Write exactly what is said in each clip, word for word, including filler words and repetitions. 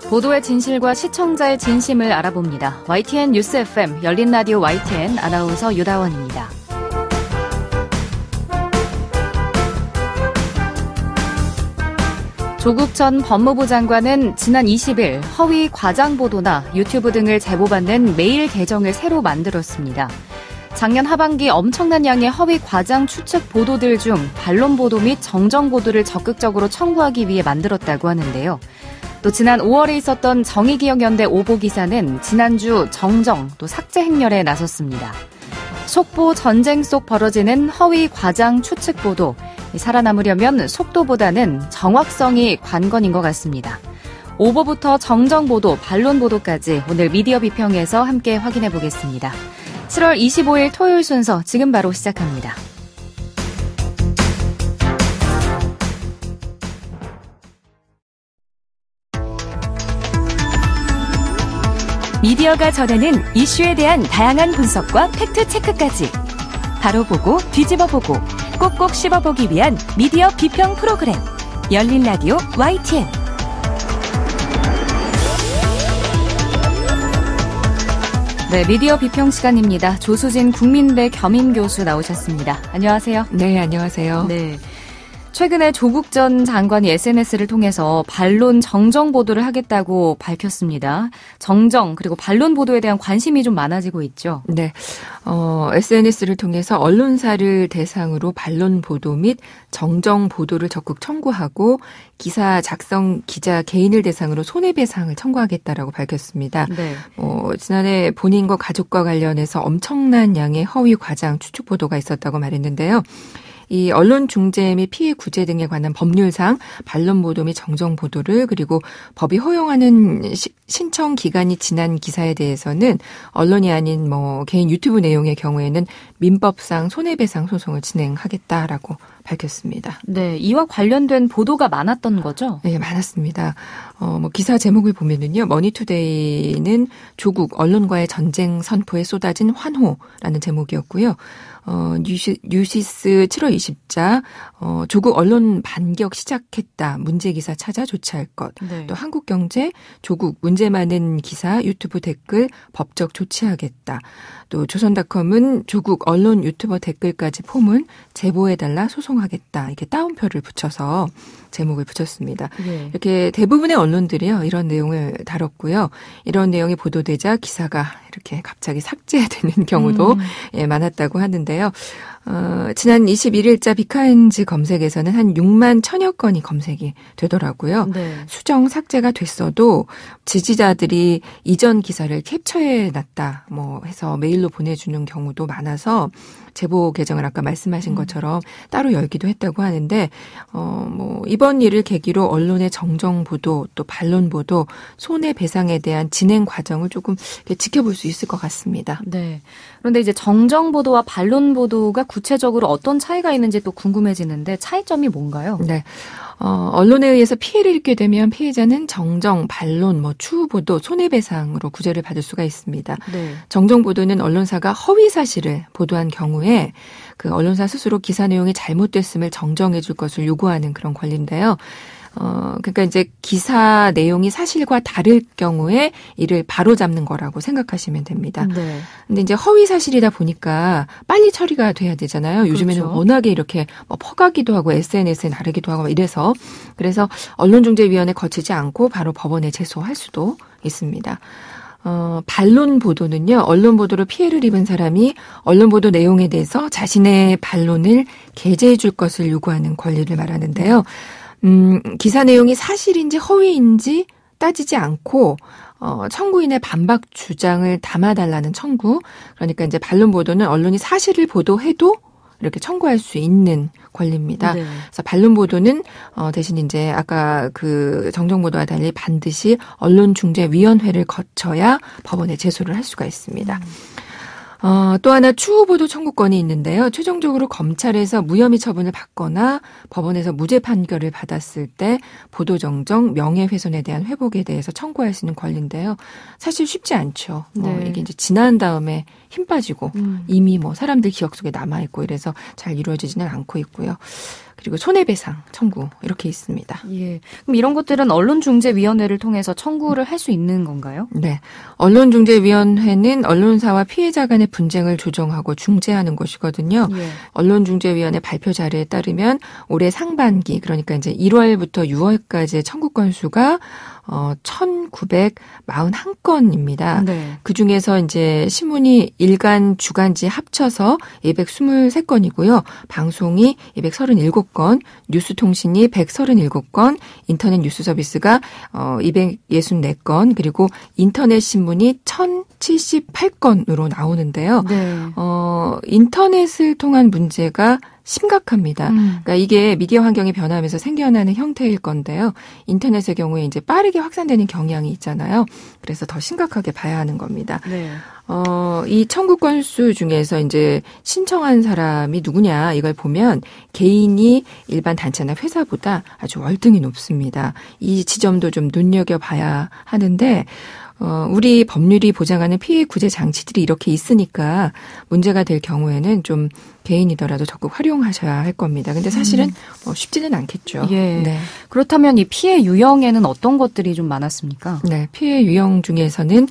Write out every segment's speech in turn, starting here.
보도의 진실과 시청자의 진심을 알아봅니다. 와이티엔 뉴스 에프엠 열린 라디오 와이티엔 아나운서 유다원입니다. 조국 전 법무부 장관은 지난 이십 일 허위 과장 보도나 유튜브 등을 제보받는 메일 계정을 새로 만들었습니다. 작년 하반기 엄청난 양의 허위 과장 추측 보도들 중 반론 보도 및 정정 보도를 적극적으로 청구하기 위해 만들었다고 하는데요. 또 지난 오월에 있었던 정의기억연대 오보 기사는 지난주 정정 또 삭제 행렬에 나섰습니다. 속보 전쟁 속 벌어지는 허위 과장 추측 보도. 살아남으려면 속도보다는 정확성이 관건인 것 같습니다. 오보부터 정정 보도, 반론 보도까지 오늘 미디어 비평에서 함께 확인해 보겠습니다. 칠월 이십오일 토요일 순서 지금 바로 시작합니다. 미디어가 전하는 이슈에 대한 다양한 분석과 팩트체크까지 바로 보고 뒤집어 보고 꼭꼭 씹어보기 위한 미디어 비평 프로그램 열린 라디오 와이티엔. 네, 미디어 비평 시간입니다. 조수진 국민대 겸임교수 나오셨습니다. 안녕하세요. 네, 안녕하세요. 네. 최근에 조국 전 장관이 에스엔에스를 통해서 반론 정정 보도를 하겠다고 밝혔습니다. 정정 그리고 반론 보도에 대한 관심이 좀 많아지고 있죠. 네, 어, 에스엔에스를 통해서 언론사를 대상으로 반론 보도 및 정정 보도를 적극 청구하고 기사 작성 기자 개인을 대상으로 손해배상을 청구하겠다라고 밝혔습니다. 네. 어, 지난해 본인과 가족과 관련해서 엄청난 양의 허위 과장 추측 보도가 있었다고 말했는데요. 이 언론 중재 및 피해 구제 등에 관한 법률상 반론 보도 및 정정 보도를 그리고 법이 허용하는 시, 신청 기간이 지난 기사에 대해서는 언론이 아닌 뭐 개인 유튜브 내용의 경우에는 민법상 손해배상 소송을 진행하겠다라고 밝혔습니다. 네, 이와 관련된 보도가 많았던 거죠? 네, 많았습니다. 어, 뭐 기사 제목을 보면은요, 머니투데이는 조국 언론과의 전쟁 선포에 쏟아진 환호라는 제목이었고요. 어, 뉴시, 뉴시스 칠월 이십자, 어, 조국 언론 반격 시작했다. 문제 기사 찾아 조치할 것. 네. 또 한국경제, 조국 문제 많은 기사, 유튜브 댓글 법적 조치하겠다. 또 조선닷컴은 조국 언론 유튜버 댓글까지 포문 제보해달라 소송하겠다. 이렇게 따옴표를 붙여서 제목을 붙였습니다. 네. 이렇게 대부분의 언론들이요, 이런 내용을 다뤘고요. 이런 내용이 보도되자 기사가 이렇게 갑자기 삭제되는 경우도 음. 예, 많았다고 하는데요. 어, 지난 이십일일자 비카인즈 검색에서는 한 육만 천여 건이 검색이 되더라고요. 네. 수정 삭제가 됐어도 지지자들이 이전 기사를 캡처해놨다 뭐 해서 메일로 보내주는 경우도 많아서 제보 계정을 아까 말씀하신 것처럼 따로 열기도 했다고 하는데 어, 뭐 이번 일을 계기로 언론의 정정 보도 또 반론 보도 손해배상에 대한 진행 과정을 조금 지켜볼 수 있을 것 같습니다. 네. 그런데 이제 정정 보도와 반론 보도가 구체적으로 어떤 차이가 있는지 또 궁금해지는데 차이점이 뭔가요? 네. 어, 언론에 의해서 피해를 입게 되면 피해자는 정정, 반론, 뭐 추후 보도, 손해배상으로 구제를 받을 수가 있습니다. 네. 정정 보도는 언론사가 허위 사실을 보도한 경우에 그 언론사 스스로 기사 내용이 잘못됐음을 정정해 줄 것을 요구하는 그런 권리인데요. 어, 그러니까 이제 기사 내용이 사실과 다를 경우에 이를 바로잡는 거라고 생각하시면 됩니다. 네. 근데 이제 허위 사실이다 보니까 빨리 처리가 돼야 되잖아요. 요즘에는 그렇죠. 워낙에 이렇게 뭐 퍼가기도 하고 에스엔에스에 나르기도 하고 이래서 그래서 언론중재위원회 거치지 않고 바로 법원에 제소할 수도 있습니다. 어, 반론 보도는요, 언론 보도로 피해를 입은 사람이 언론 보도 내용에 대해서 자신의 반론을 게재해 줄 것을 요구하는 권리를 말하는데요. 음, 기사 내용이 사실인지 허위인지 따지지 않고, 어, 청구인의 반박 주장을 담아달라는 청구. 그러니까 이제 반론 보도는 언론이 사실을 보도해도 이렇게 청구할 수 있는 권리입니다. 네. 그래서 반론 보도는 어, 대신 이제 아까 그 정정 보도와 달리 반드시 언론중재위원회를 거쳐야 법원에 제소를 할 수가 있습니다. 음. 어, 또 하나 추후 보도 청구권이 있는데요. 최종적으로 검찰에서 무혐의 처분을 받거나 법원에서 무죄 판결을 받았을 때 보도 정정, 명예훼손에 대한 회복에 대해서 청구할 수 있는 권리인데요. 사실 쉽지 않죠. 뭐 네. 이게 이제 지난 다음에 힘 빠지고 음. 이미 뭐 사람들 기억 속에 남아있고 이래서 잘 이루어지지는 않고 있고요. 그리고 손해배상 청구 이렇게 있습니다. 예. 그럼 이런 것들은 언론중재위원회를 통해서 청구를 할 수 있는 건가요? 네. 언론중재위원회는 언론사와 피해자 간의 분쟁을 조정하고 중재하는 곳이거든요. 예. 언론중재위원회 발표 자료에 따르면 올해 상반기 그러니까 이제 일월부터 유월까지의 청구 건수가 어, 천구백사십일 건입니다. 네. 그 중에서 이제 신문이 일간, 주간지 합쳐서 이백이십삼 건이고요. 방송이 이백삼십칠 건, 뉴스통신이 백삼십칠 건, 인터넷 뉴스 서비스가 어, 이백육십사 건, 그리고 인터넷 신문이 천칠십팔 건으로 나오는데요. 네. 어, 인터넷을 통한 문제가 심각합니다. 음. 그러니까 이게 미디어 환경이 변하면서 생겨나는 형태일 건데요. 인터넷의 경우에 이제 빠르게 확산되는 경향이 있잖아요. 그래서 더 심각하게 봐야 하는 겁니다. 네. 어, 이 청구 건수 중에서 이제 신청한 사람이 누구냐 이걸 보면 개인이 일반 단체나 회사보다 아주 월등히 높습니다. 이 지점도 좀 눈여겨봐야 하는데 어, 우리 법률이 보장하는 피해 구제 장치들이 이렇게 있으니까 문제가 될 경우에는 좀 개인이더라도 적극 활용하셔야 할 겁니다. 근데 사실은 음. 뭐 쉽지는 않겠죠. 예. 네. 그렇다면 이 피해 유형에는 어떤 것들이 좀 많았습니까? 네. 피해 유형 중에서는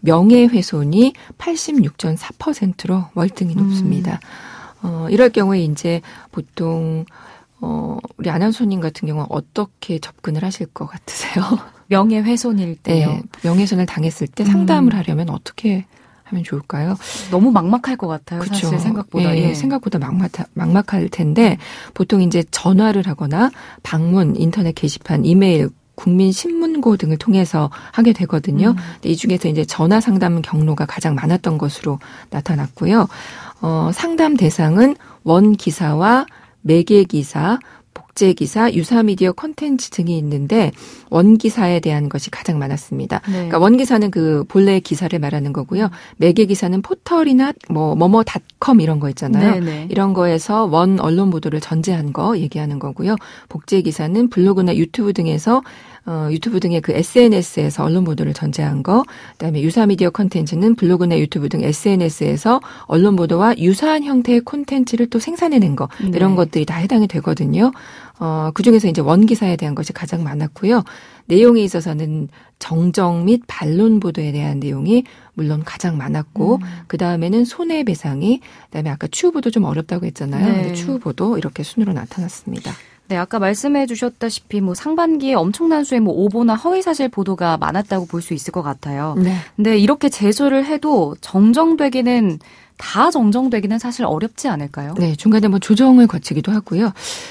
명예훼손이 팔십육 점 사 퍼센트로 월등히 높습니다. 음. 어, 이럴 경우에 이제 보통 어, 우리 아나운서님 같은 경우는 어떻게 접근을 하실 것 같으세요? 명예훼손일 때요. 네, 명예훼손을 당했을 때 상담을 음. 하려면 어떻게 하면 좋을까요? 너무 막막할 것 같아요. 그렇죠. 사실 생각보다. 예, 예. 생각보다 막막, 막막할 텐데 보통 이제 전화를 하거나 방문, 인터넷 게시판, 이메일, 국민신문고 등을 통해서 하게 되거든요. 음. 근데 이 중에서 이제 전화 상담 경로가 가장 많았던 것으로 나타났고요. 어, 상담 대상은 원 기사와 매개 기사, 복제 기사, 유사 미디어 콘텐츠 등이 있는데 원 기사에 대한 것이 가장 많았습니다. 네. 그러니까 원 기사는 그 본래 기사를 말하는 거고요. 매개 기사는 포털이나 뭐 뭐뭐닷컴 이런 거 있잖아요. 네네. 이런 거에서 원 언론 보도를 전제한 거 얘기하는 거고요. 복제 기사는 블로그나 유튜브 등에서 어, 유튜브 등의 그 에스엔에스에서 언론 보도를 전제한 거, 그다음에 유사 미디어 콘텐츠는 블로그나 유튜브 등 에스엔에스에서 언론 보도와 유사한 형태의 콘텐츠를 또 생산해낸 거, 네. 이런 것들이 다 해당이 되거든요. 어, 그 중에서 이제 원 기사에 대한 것이 가장 많았고요. 내용에 있어서는 정정 및 반론 보도에 대한 내용이 물론 가장 많았고, 음. 그 다음에는 손해배상이, 그다음에 아까 추후 보도 좀 어렵다고 했잖아요. 네. 근데 추후 보도 이렇게 순으로 나타났습니다. 네, 아까 말씀해 주셨다시피 뭐 상반기에 엄청난 수의 뭐 오보나 허위사실 보도가 많았다고 볼 수 있을 것 같아요. 네. 근데 이렇게 제소를 해도 정정되기는 다 정정되기는 사실 어렵지 않을까요? 네, 중간에 뭐 조정을 거치기도 하고요.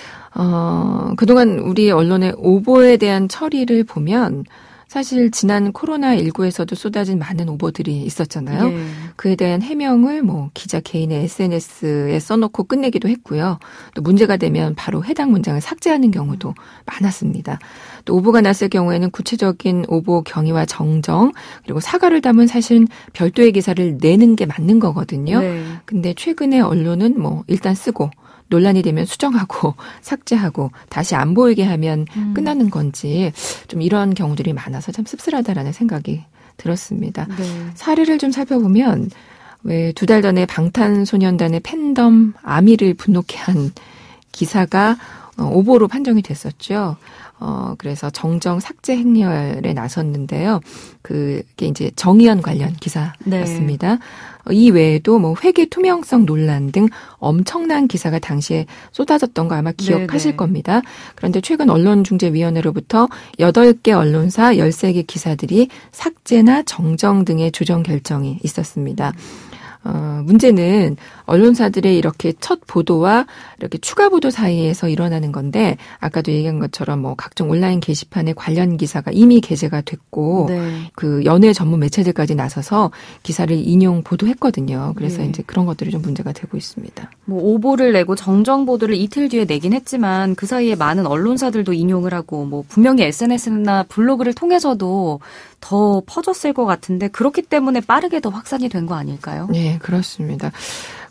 어, 그동안 우리 언론의 오보에 대한 처리를 보면 사실 지난 코로나십구에서도 쏟아진 많은 오보들이 있었잖아요. 네. 그에 대한 해명을 뭐 기자 개인의 에스엔에스에 써놓고 끝내기도 했고요. 또 문제가 되면 바로 해당 문장을 삭제하는 경우도 많았습니다. 또 오보가 났을 경우에는 구체적인 오보 경위와 정정 그리고 사과를 담은 사실은 별도의 기사를 내는 게 맞는 거거든요. 네. 근데 최근에 언론은 뭐 일단 쓰고 논란이 되면 수정하고 삭제하고 다시 안 보이게 하면 음. 끝나는 건지 좀 이런 경우들이 많아서 참 씁쓸하다라는 생각이 들었습니다. 네. 사례를 좀 살펴보면 왜 두 달 전에 방탄소년단의 팬덤 아미를 분노케 한 기사가 오보로 판정이 됐었죠. 어, 그래서 정정 삭제 행렬에 나섰는데요. 그게 이제 정의연 관련 기사였습니다. 네. 이 외에도 뭐 회계 투명성 논란 등 엄청난 기사가 당시에 쏟아졌던 거 아마 기억하실 네네. 겁니다. 그런데 최근 언론중재위원회로부터 여덟 개 언론사 열세 개 기사들이 삭제나 정정 등의 조정 결정이 있었습니다. 어, 문제는 언론사들의 이렇게 첫 보도와 이렇게 추가 보도 사이에서 일어나는 건데 아까도 얘기한 것처럼 뭐 각종 온라인 게시판에 관련 기사가 이미 게재가 됐고 네. 그 연예 전문 매체들까지 나서서 기사를 인용 보도했거든요. 그래서 네. 이제 그런 것들이 좀 문제가 되고 있습니다. 뭐 오보를 내고 정정 보도를 이틀 뒤에 내긴 했지만 그 사이에 많은 언론사들도 인용을 하고 뭐 분명히 에스엔에스나 블로그를 통해서도 더 퍼졌을 것 같은데 그렇기 때문에 빠르게 더 확산이 된 거 아닐까요? 네, 그렇습니다.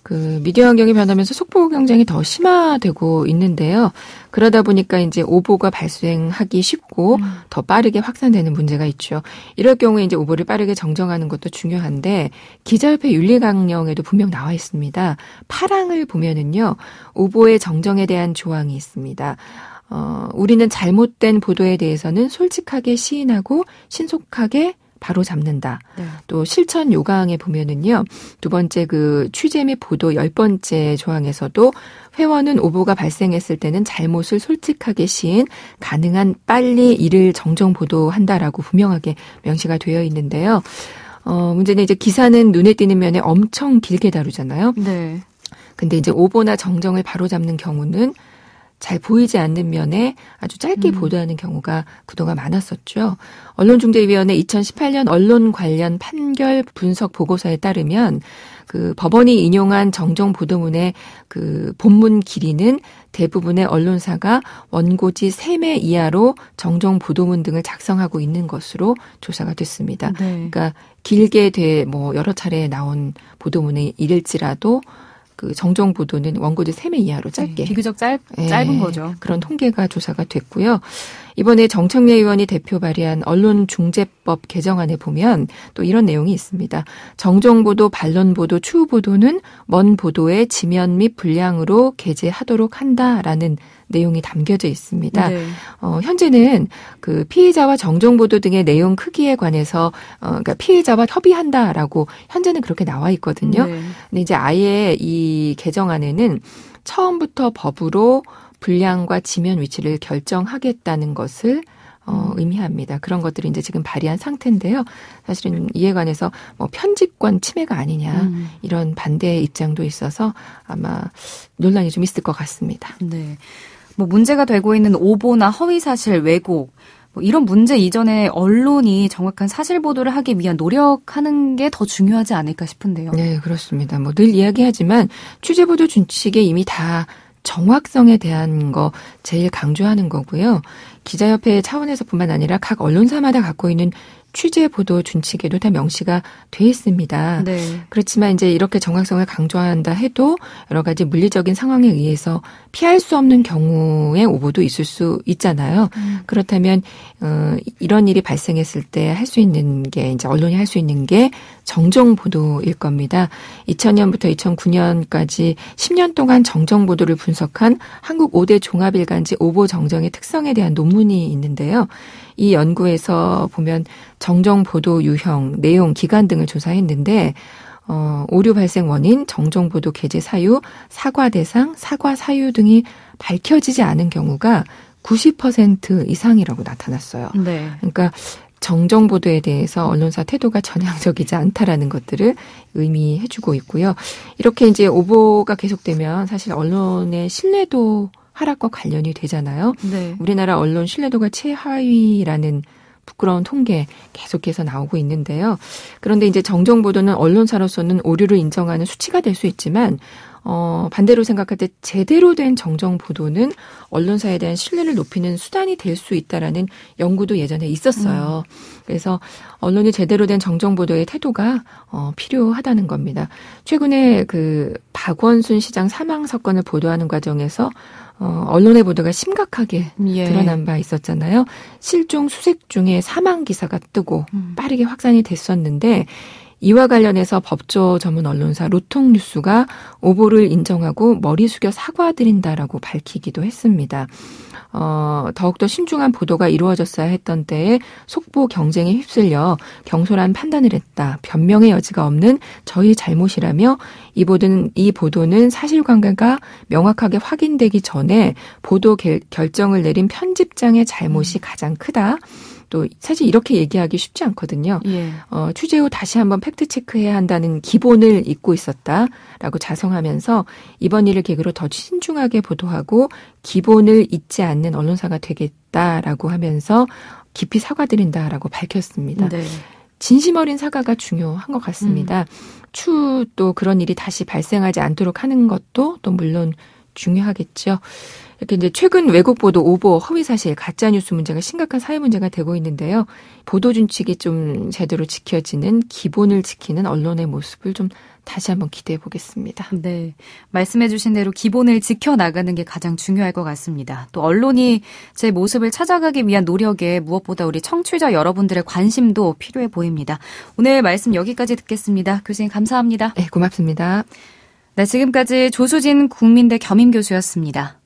그 미디어 환경이 변하면서 속보 경쟁이 더 심화되고 있는데요. 그러다 보니까 이제 오보가 발생하기 쉽고 음. 더 빠르게 확산되는 문제가 있죠. 이럴 경우에 이제 오보를 빠르게 정정하는 것도 중요한데 기자협회 윤리강령에도 분명 나와 있습니다. 파랑을 보면은요, 오보의 정정에 대한 조항이 있습니다. 어, 우리는 잘못된 보도에 대해서는 솔직하게 시인하고 신속하게 바로 잡는다. 네. 또 실천 요강에 보면은요, 두 번째 그 취재 및 보도 열 번째 조항에서도 회원은 오보가 발생했을 때는 잘못을 솔직하게 시인, 가능한 빨리 이를 정정 보도한다라고 분명하게 명시가 되어 있는데요. 어, 문제는 이제 기사는 눈에 띄는 면에 엄청 길게 다루잖아요. 네. 근데 이제 오보나 정정을 바로 잡는 경우는 잘 보이지 않는 면에 아주 짧게 음. 보도하는 경우가 그동안 많았었죠. 언론중재위원회 이천십팔 년 언론 관련 판결 분석 보고서에 따르면 그 법원이 인용한 정정 보도문의 그 본문 길이는 대부분의 언론사가 원고지 세 매 이하로 정정 보도문 등을 작성하고 있는 것으로 조사가 됐습니다. 네. 그러니까 길게 돼 뭐 여러 차례 나온 보도문에 이를지라도 그 정정 보도는 원고지 세 매 이하로 짧게. 네, 비교적 짧, 짧은 네, 거죠. 그런 통계가 조사가 됐고요. 이번에 정청래 의원이 대표 발의한 언론중재법 개정안에 보면 또 이런 내용이 있습니다. 정정보도, 반론보도, 추후보도는 먼 보도의 지면 및 분량으로 게재하도록 한다라는 내용이 담겨져 있습니다. 네. 어, 현재는 그 피해자와 정정보도 등의 내용 크기에 관해서 어, 그러니까 피해자와 협의한다라고 현재는 그렇게 나와 있거든요. 네. 근데 이제 아예 이 개정안에는 처음부터 법으로 분량과 지면 위치를 결정하겠다는 것을 어, 의미합니다. 그런 것들이 이제 지금 발의한 상태인데요. 사실은 이에 관해서 뭐 편집권 침해가 아니냐 음. 이런 반대의 입장도 있어서 아마 논란이 좀 있을 것 같습니다. 네. 뭐 문제가 되고 있는 오보나 허위사실, 왜곡 뭐 이런 문제 이전에 언론이 정확한 사실 보도를 하기 위한 노력하는 게 더 중요하지 않을까 싶은데요. 네, 그렇습니다. 뭐 늘 이야기하지만 취재보도 준칙에 이미 다 정확성에 대한 거 제일 강조하는 거고요. 기자협회 차원에서뿐만 아니라 각 언론사마다 갖고 있는 취재 보도 준칙에도 다 명시가 돼 있습니다. 네. 그렇지만 이제 이렇게 정확성을 강조한다 해도 여러 가지 물리적인 상황에 의해서 피할 수 없는 경우에 오보도 있을 수 있잖아요. 음. 그렇다면 어, 이런 일이 발생했을 때 할 수 있는 게 이제 언론이 할 수 있는 게 정정 보도일 겁니다. 이천 년부터 이천구 년까지 십 년 동안 정정 보도를 분석한 한국 오 대 종합일간지 오보 정정의 특성에 대한 논문이 있는데요. 이 연구에서 보면 정정 보도 유형, 내용, 기간 등을 조사했는데 어, 오류 발생 원인, 정정 보도 게재 사유, 사과 대상, 사과 사유 등이 밝혀지지 않은 경우가 구십 퍼센트 이상이라고 나타났어요. 네. 그러니까 정정 보도에 대해서 언론사 태도가 전향적이지 않다라는 것들을 의미해주고 있고요. 이렇게 이제 오보가 계속되면 사실 언론의 신뢰도 하락과 관련이 되잖아요. 네. 우리나라 언론 신뢰도가 최하위라는 부끄러운 통계 계속해서 나오고 있는데요. 그런데 이제 정정 보도는 언론사로서는 오류를 인정하는 수치가 될 수 있지만 어, 반대로 생각할 때 제대로 된 정정 보도는 언론사에 대한 신뢰를 높이는 수단이 될 수 있다라는 연구도 예전에 있었어요. 음. 그래서 언론이 제대로 된 정정 보도의 태도가 어, 필요하다는 겁니다. 최근에 그 박원순 시장 사망 사건을 보도하는 과정에서 어, 언론의 보도가 심각하게 예. 드러난 바 있었잖아요. 실종 수색 중에 사망 기사가 뜨고 음. 빠르게 확산이 됐었는데 이와 관련해서 법조 전문 언론사 로통뉴스가 오보를 인정하고 머리 숙여 사과드린다라고 밝히기도 했습니다. 어, 더욱더 신중한 보도가 이루어졌어야 했던 때에 속보 경쟁에 휩쓸려 경솔한 판단을 했다. 변명의 여지가 없는 저희 잘못이라며 이 보도는, 이 보도는 사실관계가 명확하게 확인되기 전에 보도 개, 결정을 내린 편집장의 잘못이 가장 크다. 또 사실 이렇게 얘기하기 쉽지 않거든요. 예. 어, 취재 후 다시 한번 팩트체크해야 한다는 기본을 잊고 있었다라고 자성하면서 이번 일을 계기로 더 신중하게 보도하고 기본을 잊지 않는 언론사가 되겠다라고 하면서 깊이 사과드린다라고 밝혔습니다. 네. 진심 어린 사과가 중요한 것 같습니다. 음. 추후 또 그런 일이 다시 발생하지 않도록 하는 것도 또 물론 중요하겠죠. 이렇게 이제 최근 왜곡 보도, 오보, 허위 사실, 가짜 뉴스 문제가 심각한 사회 문제가 되고 있는데요. 보도 준칙이 좀 제대로 지켜지는, 기본을 지키는 언론의 모습을 좀 다시 한번 기대해 보겠습니다. 네, 말씀해 주신 대로 기본을 지켜나가는 게 가장 중요할 것 같습니다. 또 언론이 제 모습을 찾아가기 위한 노력에 무엇보다 우리 청취자 여러분들의 관심도 필요해 보입니다. 오늘 말씀 여기까지 듣겠습니다. 교수님 감사합니다. 네, 고맙습니다. 네, 지금까지 조수진 국민대 겸임교수였습니다.